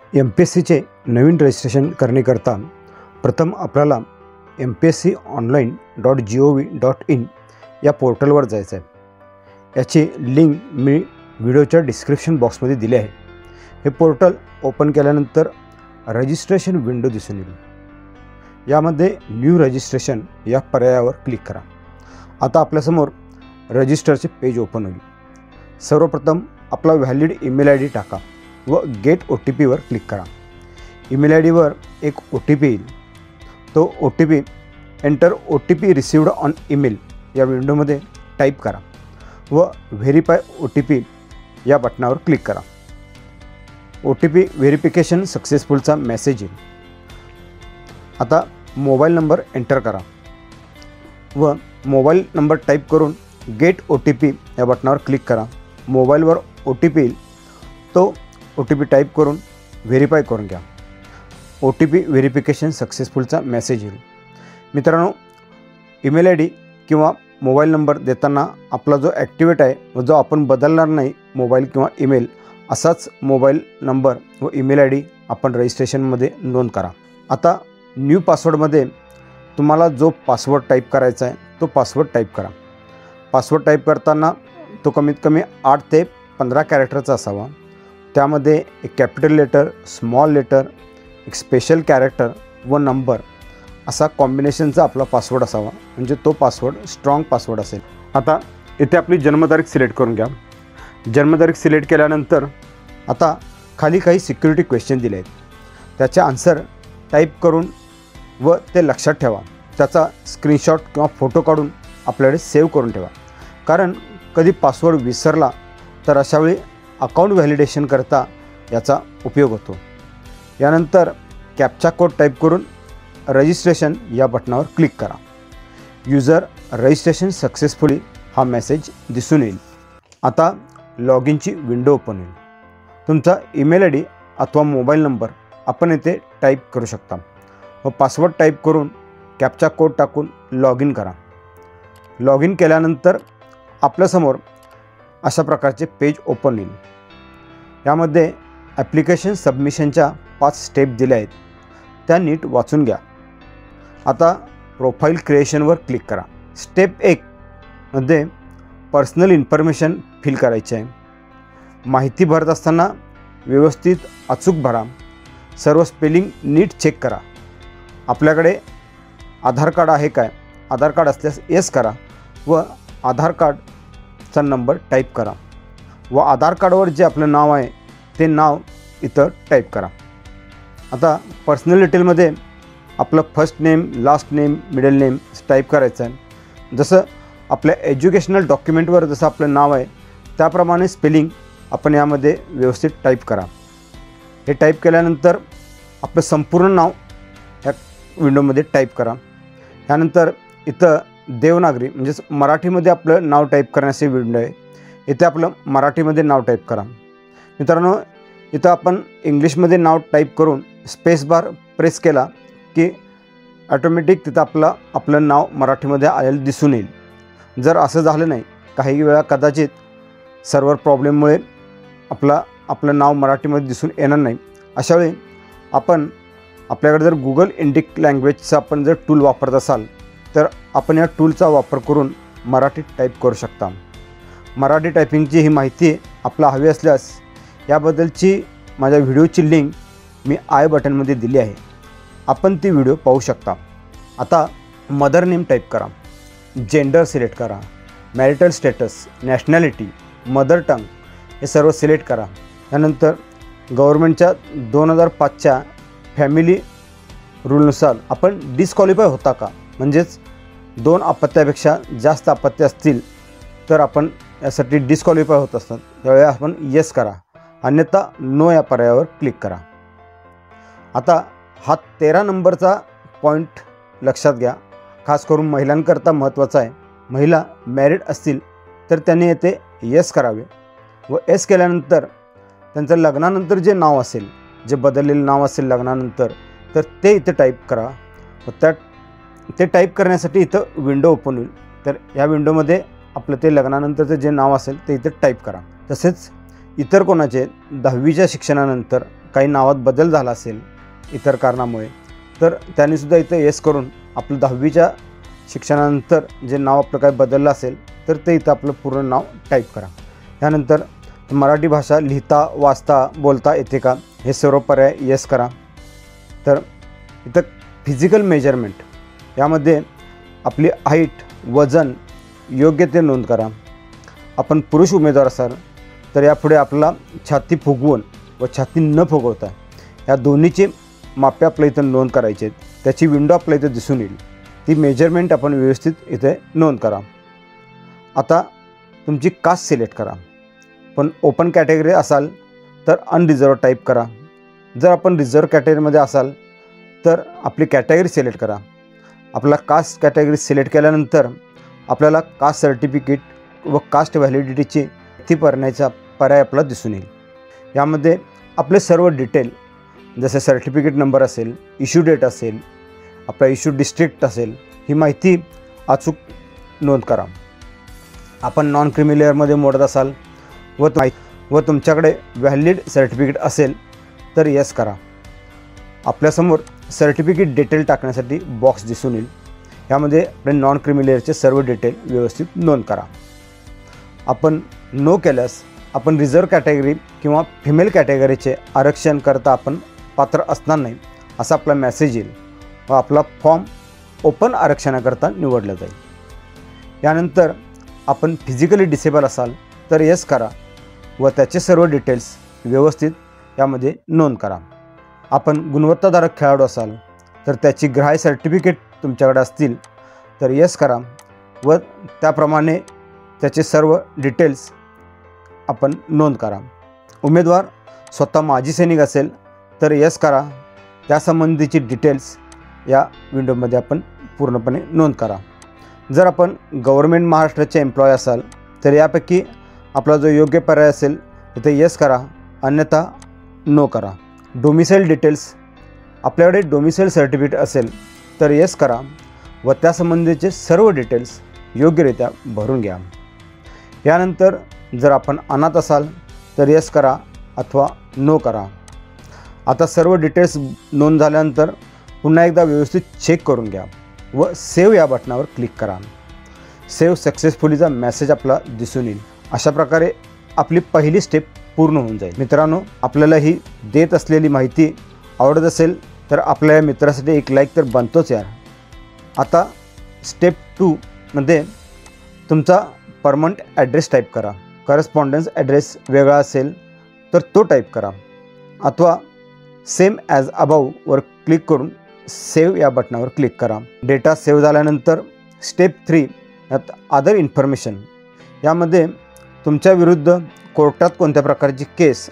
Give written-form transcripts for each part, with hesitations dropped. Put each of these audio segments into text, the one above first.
MPSCचे नवीन registration करण्याकरता प्रथम आपल्याला mpsconline.gov.in या पोर्टलवर जायचं आहे। याची लिंक मी व्हिडिओच्या डिस्क्रिप्शन बॉक्समध्ये दिली आहे। हे पोर्टल ओपन केल्यानंतर रजिस्ट्रेशन विंडो दिसून येईल। यामध्ये न्यू रजिस्ट्रेशन या पर्यायावर क्लिक करा। आता आपल्यासमोर रजिस्टरचे पेज ओपन होईल। सर्वप्रथम आपला व्हॅलिड ईमेल आयडी टाका व गेट OTP वर क्लिक करा। ईमेल आयडी वर एक OTP येईल। तो OTP enter OTP received on email या विंडोमध्ये टाईप करा व व्हेरीफाय OTP या बटनावर क्लिक करा। OTP व्हेरिफिकेशन सक्सेसफुलचा मेसेज येईल। आता मोबाईल नंबर एंटर करा व मोबाईल नंबर टाईप करून गेट OTP या बटनावर क्लिक करा। मोबाईलवर OTP येईल। तो OTP टाईप करून व्हेरीफाय करून घ्या। OTP व्हेरिफिकेशन सक्सेसफुलचा मेसेज येईल। मित्रांनो, ईमेल आयडी किंवा मोबाईल नंबर देताना आपला जो ॲक्टिवेट आहे व जो आपण बदलणार नाही मोबाईल किंवा ईमेल असाच मोबाईल नंबर व ईमेल आयडी आपण रजिस्ट्रेशनमध्ये नोंद करा। आता न्यू पासवर्डमध्ये तुम्हाला जो पासवर्ड टाईप करायचा आहे तो पासवर्ड टाईप करा। पासवर्ड टाईप करताना तो कमीत कमी 8 ते 15 कॅरेक्टरचा असावा। त्यामध्ये एक कॅपिटल लेटर, स्मॉल लेटर, एक स्पेशल कॅरेक्टर व नंबर असा कॉम्बिनेशनचा आपला पासवर्ड असावा, म्हणजे तो पासवर्ड स्ट्रॉंग पासवर्ड असेल। आता इथे आपली जन्मतारीख सिलेक्ट करून घ्या। जन्मतारीख सिलेक्ट केल्यानंतर आता खाली काही सिक्युरिटी क्वेश्चन दिले आहेत, त्याचे आन्सर टाईप करून व ते लक्षात ठेवा। त्याचा स्क्रीनशॉट किंवा फोटो काढून आपल्याकडे सेव्ह करून ठेवा, कारण कधी पासवर्ड विसरला तर अशावेळी अकाउंट व्हॅलिडेशन करता याचा उपयोग होतो। यानंतर कॅप्चा कोड टाईप करून रजिस्ट्रेशन या बटनावर क्लिक करा। यूजर रजिस्ट्रेशन सक्सेसफुली हा मेसेज दिसून येईल। आता लॉग इनची विंडो ओपन होईल। तुमचा ईमेल आयडी अथवा मोबाईल नंबर आपण येथे टाईप करू शकता व पासवर्ड टाईप करून कॅप्चा कोड टाकून लॉग इन करा। लॉग इन केल्यानंतर आपल्यासमोर अशा प्रकारचे पेज ओपन होईल। यामध्ये ॲप्लिकेशन सबमिशनच्या 5 स्टेप दिल्या आहेत, त्या नीट वाचून घ्या। आता प्रोफाईल क्रिएशनवर क्लिक करा। स्टेप 1 मध्ये पर्सनल इन्फॉर्मेशन फिल करायची आहे। माहिती भरत असताना व्यवस्थित अचूक भरा। सर्व स्पेलिंग नीट चेक करा। आपल्याकडे आधार कार्ड आहे काय? आधार कार्ड असल्यास येस करा व आधार कार्डचा नंबर टाईप करा व आधार कार्डवर जे आपलं नाव आहे ते नाव इथं टाईप करा। आता पर्सनल डिटेलमध्ये आपलं first name, last name, middle name type करायचं आहे। जसं आपल्या एज्युकेशनल डॉक्युमेंटवर जसं आपलं नाव आहे त्याप्रमाणे स्पेलिंग आपण यामध्ये व्यवस्थित टाईप करा। हे टाईप केल्यानंतर आपलं संपूर्ण नाव या विंडोमध्ये टाईप करा। त्यानंतर इथं देवनागरी म्हणजेच मराठीमध्ये आपलं नाव टाईप करण्याची विंडो आहे। इथे आपलं मराठीमध्ये नाव टाईप करा। मित्रांनो, इथं आपण इंग्लिशमध्ये नाव टाईप करून स्पेस बार प्रेस केला की ऑटोमॅटिक तिथं आपलं नाव मराठीमध्ये आलेलं दिसून येईल। जर असं झालं नाही, काही वेळा कदाचित सर्व्हर प्रॉब्लेममुळे आपलं नाव मराठीमध्ये दिसून येणार नाही, अशावेळी आपण आपल्याकडे जर गुगल इंडिक लँग्वेजचा आपण जर टूल वापरत असाल तर आपण या टूलचा वापर करून मराठीत टाईप करू शकता। मराठी टायपिंगची ही माहिती आपला हवी असल्यास याबद्दलची माझ्या व्हिडिओची लिंक मी आय बटनमध्ये दिली आहे, आपण ती व्हिडिओ पाहू शकता। आता मदर नेम टाईप करा, जेंडर सिलेक्ट करा, marital status, nationality, mother tongue हे सर्व सिलेक्ट करा। त्यानंतर गव्हर्नमेंटच्या 2005च्या फॅमिली रूलनुसार आपण डिस्क्वालिफाय होता का, म्हणजेच 2 अपत्यापेक्षा जास्त अपत्य असतील तर आपण यासाठी डिस्क्वालिफाय होत असतात, त्यावेळी आपण येस करा, अन्यथा नो या पर्यायावर क्लिक करा। आता हा 13 नंबरचा पॉईंट लक्षात घ्या, खास करून महिलांकरता महत्त्वाचा आहे। महिला मॅरिड असतील तर त्यांनी येथे येस करावे व येस केल्यानंतर त्यांचं लग्नानंतर जे नाव असेल, जे बदललेलं नाव असेल लग्नानंतर, तर ते इथे टाईप करा व ते टाईप करण्यासाठी इथं विंडो ओपन होईल। तर या विंडोमध्ये आपलं ते लग्नानंतरचं जे नाव असेल ते इथे टाईप करा। तसेच इतर कोणाचे 10वीच्या शिक्षणानंतर काही नावात बदल झाला असेल इतर कारणामुळे, तर त्यांनीसुद्धा इथं येस करून आपलं 10वीच्या शिक्षणानंतर जे नाव आपलं काही बदललं असेल तर ते इथं आपलं पूर्ण नाव टाईप करा. यानंतर मराठी भाषा लिहिता वाचता बोलता येते का हे सर्व पर्याय येस करा. तर इथं फिजिकल मेजरमेंट यामध्ये आपली हाईट वजन योग्य ते नोंद करा. आपण पुरुष उमेदवार असाल तर यापुढे आपला छाती फुगवून व छाती न फुगवता या दोन्हीचे मापे आपल्या इथं नोंद करायचे आहेत. त्याची विंडो आपल्या इथं दिसून येईल. ती मेजरमेंट आपण व्यवस्थित इथे नोंद करा. आता तुमची कास्ट सिलेक्ट करा. पण ओपन कॅटेगरी असाल तर अनरिझर्व टाईप करा. जर आपण रिझर्व कॅटेगरीमध्ये असाल तर आपली कॅटेगरी सिलेक्ट करा. आपला कास्ट कॅटेगरी सिलेक्ट केल्यानंतर आपल्याला कास्ट सर्टिफिकेट व कास्ट व्हॅलिडिटीची ती भरण्याचा पर्याय आपला दिसून येईल. यामध्ये आपले सर्व डिटेल जसे सर्टिफिकेट नंबर असेल, इश्यू डेट असेल, आपला इश्यू डिस्ट्रिक्ट असेल, ही माहिती अचूक नोंद करा. आपण नॉन क्रिमी लेअरमध्ये मोडत असाल व तुमच्याकडे व्हॅलिड सर्टिफिकेट असेल तर येस करा. आपल्यासमोर सर्टिफिकेट डिटेल टाकण्यासाठी बॉक्स दिसून येईल. यामध्ये आपले नॉन क्रिमी लेअरचे सर्व डिटेल व्यवस्थित नोंद करा. आपण नो केल्यास आपण रिझर्व कॅटेगरी किंवा फिमेल कॅटेगरीचे आरक्षण करता आपण पात्र असणार नाही असा आपला मेसेज येईल व आपला फॉर्म ओपन आरक्षणाकरता निवडला जाईल. यानंतर आपण फिजिकली डिसेबल असाल तर येस करा व त्याचे सर्व डिटेल्स व्यवस्थित यामध्ये नोंद करा. आपण गुणवत्ताधारक खेळाडू असाल तर त्याची ग्राह्य सर्टिफिकेट तुमच्याकडे असतील तर येस करा व त्याप्रमाणे त्याचे सर्व डिटेल्स आपण नोंद करा. उमेदवार स्वतः माजी सैनिक असेल तर येस करा. त्यासंबंधीची डिटेल्स या विंडोमध्ये आपण पूर्णपणे नोंद करा. जर आपण गव्हर्मेंट महाराष्ट्राचे एम्प्लॉय असाल तर यापैकी आपला जो योग्य पर्याय असेल तिथे येस करा, अन्यथा नो करा. डोमिसाईल डिटेल्स आपल्याकडे डोमिसाईल सर्टिफिकेट असेल तर येस करा व त्यासंबंधीचे सर्व डिटेल्स योग्यरित्या भरून घ्या. यानंतर जर आपण अनाथ असाल तर येस करा अथवा नो करा. आता सर्व डिटेल्स नोंद झाल्यानंतर पुन्हा एकदा व्यवस्थित चेक करून घ्या व सेव्ह या बटनावर क्लिक करा. सेव्ह सक्सेसफुलीचा मेसेज आपला दिसून येईल. अशा प्रकारे आपली पहिली स्टेप पूर्ण होऊन जाईल. मित्रांनो, आपल्याला ही देत असलेली माहिती आवडत असेल तर आपल्या या मित्रासाठी एक लाईक तर बनतोच यार. आता स्टेप 2 मध्ये तुमचा परमनंट ॲड्रेस टाईप करा. करस्पॉन्डन्स ॲड्रेस वेगळा असेल तर तो टाईप करा अथवा सेम ॲज अबाव वर क्लिक करून सेव्ह या बटनावर क्लिक करा. डेटा सेव्ह झाल्यानंतर स्टेप 3 यात अदर इन्फॉर्मेशन यामध्ये तुमच्या विरुद्ध कोर्टात कोणत्या प्रकारची केस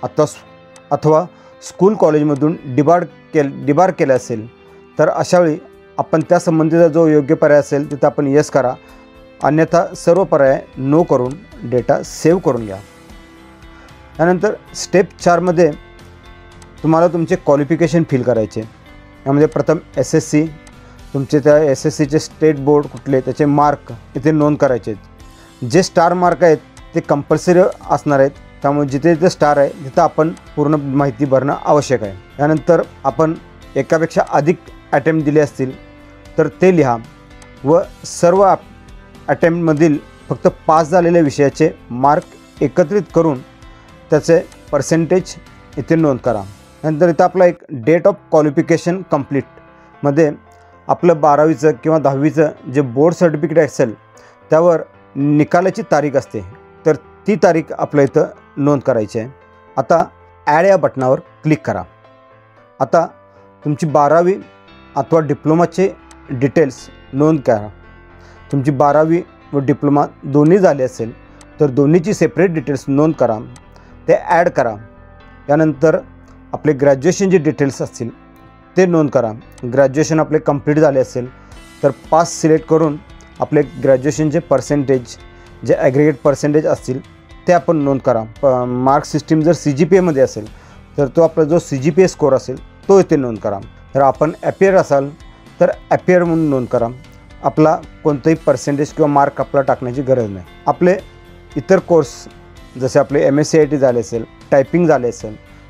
अथवा स्कूल कॉलेजमधून डिबार केले असेल तर अशावेळी आपण त्यासंबंधीचा जो योग्य पर्याय असेल तिथं आपण येस करा, अन्यथा सर्व पर्याय नो करून डेटा सेव्ह करून घ्या. त्यानंतर स्टेप 4 मध्ये तुम्हाला तुमचे क्वालिफिकेशन फिल करायचे. यामध्ये प्रथम SSC, तुमचे त्या SSCचे स्टेट बोर्ड कुठले त्याचे मार्क इथे नोंद करायचे आहेत. जे स्टार मार्क आहेत ते कंपल्सरी असणार आहेत, त्यामुळे जिथे जिथे स्टार आहे तिथं आपण पूर्ण माहिती भरणं आवश्यक आहे. यानंतर आपण एकापेक्षा अधिक अटेम्प्ट दिले असतील तर ते लिहा व सर्व अटेम्प्टमधील फक्त पास झालेल्या विषयाचे मार्क एकत्रित करून त्याचे पर्सेंटेज इथे नोंद करा. नंतर इथं आपला एक डेट ऑफ क्वालिफिकेशन कंप्लीटमध्ये आपलं 12वीचं किंवा 10वीचं जे बोर्ड सर्टिफिकेट असेल त्यावर निकालाची तारीख असते, तर ती तारीख आपल्या इथं नोंद करायची आहे. आता ॲड या बटनावर क्लिक करा. आता तुमची 12वी अथवा डिप्लोमाचे डिटेल्स नोंद करा. तुमची 12वी व डिप्लोमा दोन्ही झाले असेल तर दोन्हीची सेपरेट डिटेल्स नोंद करा, ते ॲड करा. यानंतर आपले ग्रॅज्युएशनचे डिटेल्स असतील ते नोंद करा. ग्रॅज्युएशन आपले कंप्लीट झाले असेल तर पास सिलेक्ट करून आपले ग्रॅज्युएशनचे पर्सेंटेज जे ॲग्रिगेट पर्सेंटेज असतील ते आपण नोंद करा. मार्क सिस्टीम जर CGPAमध्ये असेल तर तो आपला जो CGPA स्कोअर असेल तो इथे नोंद करा. जर आपण ॲपियर असाल तर ॲपियर म्हणून नोंद करा. आपला कोणताही पर्सेंटेज किंवा मार्क आपला टाकण्याची गरज नाही. आपले इतर कोर्स जसे आपले MSc IIT झाले असेल, टायपिंग झाले असेल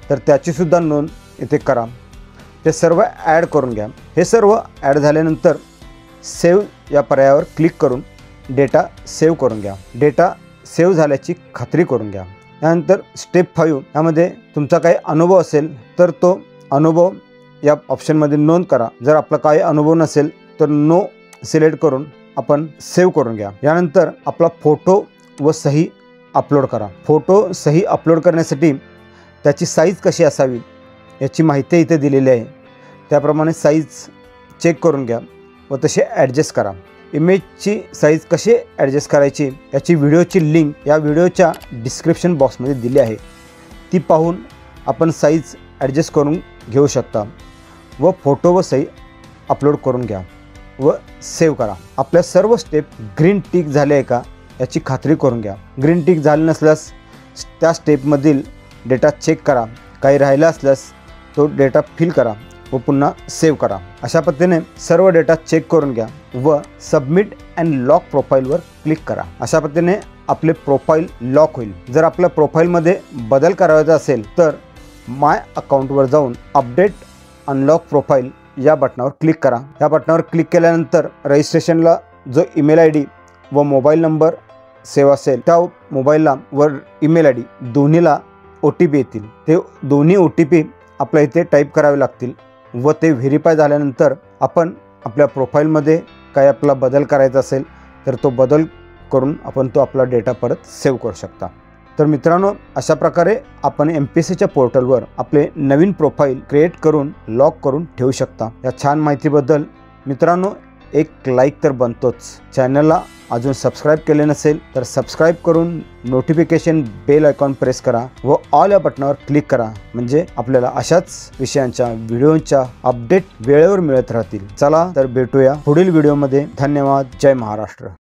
तर त्याचीसुद्धा नोंद इथे करा. ते सर्व ॲड करून घ्या. हे सर्व ॲड झाल्यानंतर सेव्ह या पर्यायावर क्लिक करून डेटा सेव्ह करून घ्या. डेटा सेव्ह झाल्याची खात्री करून घ्या. त्यानंतर स्टेप 5 यामध्ये तुमचा काही अनुभव असेल तर तो अनुभव या ऑप्शनमध्ये नोंद करा. जर आपला काही अनुभव नसेल तर नो सिलेक्ट करून आपण सेव्ह करून घ्या. यानंतर आपला फोटो व सही अपलोड करा. फोटो सही अपलोड करण्यासाठी त्याची साईज कशी असावी याची माहिती इथे दिलेली आहे. त्याप्रमाणे साईज चेक करून घ्या व तसे ॲडजस्ट करा. इमेजची साईज कशी ॲडजस्ट करायची याची व्हिडिओची लिंक या व्हिडिओच्या डिस्क्रिप्शन बॉक्समध्ये दिली आहे. ती पाहून आपण साईज ॲडजस्ट करून घेऊ शकता व फोटो व सही अपलोड करून घ्या व सेव्ह करा. आपल्या सर्व स्टेप ग्रीन टिक झाले आहे का याची खात्री करून घ्या. ग्रीन टिक झाले नसल्यास त्या स्टेपमधील डेटा चेक करा. काही राहिला असल्यास तो डेटा फिल करा व पुन्हा सेव्ह करा. अशा पद्धतीने सर्व डेटा चेक करून घ्या व सबमिट अँड लॉक प्रोफाईलवर क्लिक करा. अशा पद्धतीने आपले प्रोफाईल लॉक होईल. जर आपल्या प्रोफाईलमध्ये बदल करायचा असेल तर माय अकाउंटवर जाऊन अपडेट अनलॉक प्रोफाईल या बटनावर क्लिक करा. या बटनावर क्लिक केल्यानंतर रजिस्ट्रेशनला जो ईमेल आय डी व मोबाईल नंबर सेव्ह असेल त्या मोबाईलला व ईमेल आय डी दोन्हीला OTP येतील. ते दोन्ही OTP आपल्या इथे टाईप करावे लागतील व ते व्हेरीफाय झाल्यानंतर आपण आपल्या प्रोफाईलमध्ये काय आपला बदल करायचा असेल तर तो बदल करून आपण तो आपला डेटा परत सेव्ह करू शकता. तर मित्रांनो, अशा प्रकारे आपण MPSCच्या पोर्टलवर आपले नवीन प्रोफाईल क्रिएट करून लॉक करून ठेवू शकता. या छान माहितीबद्दल मित्रांनो एक लाईक तर बनतोच. चॅनलला अजून सबस्क्राईब केले नसेल तर सबस्क्राईब करून नोटिफिकेशन बेल आयकॉन प्रेस करा व ऑल या बटनावर क्लिक करा. म्हणजे आपल्याला अशाच विषयांच्या व्हिडिओच्या अपडेट वेळेवर मिळत राहतील. चला तर भेटूया पुढील व्हिडिओमध्ये. धन्यवाद. जय महाराष्ट्र.